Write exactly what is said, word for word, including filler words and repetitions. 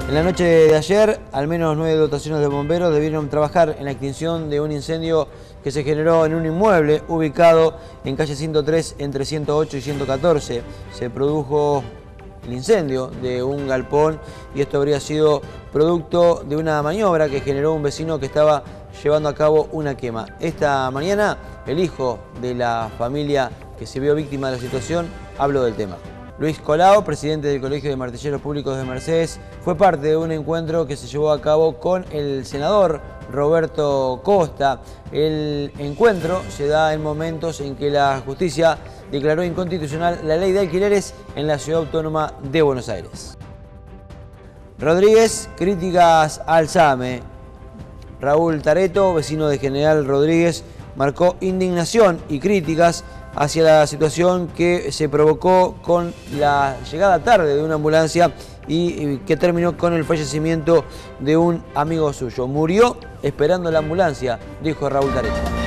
En la noche de ayer, al menos nueve dotaciones de bomberos debieron trabajar en la extinción de un incendio que se generó en un inmueble ubicado en calle ciento tres entre ciento ocho y ciento catorce. Se produjo el incendio de un galpón y esto habría sido producto de una maniobra que generó un vecino que estaba llevando a cabo una quema. Esta mañana, el hijo de la familia que se vio víctima de la situación habló del tema. Luis Colao, presidente del Colegio de Martilleros Públicos de Mercedes, fue parte de un encuentro que se llevó a cabo con el senador Roberto Costa. El encuentro se da en momentos en que la justicia declaró inconstitucional la ley de alquileres en la Ciudad Autónoma de Buenos Aires. Rodríguez, críticas al SAME. Raúl Tareto, vecino de General Rodríguez, marcó indignación y críticas hacia la situación que se provocó con la llegada tarde de una ambulancia y que terminó con el fallecimiento de un amigo suyo. Murió esperando la ambulancia, dijo Raúl Tareto.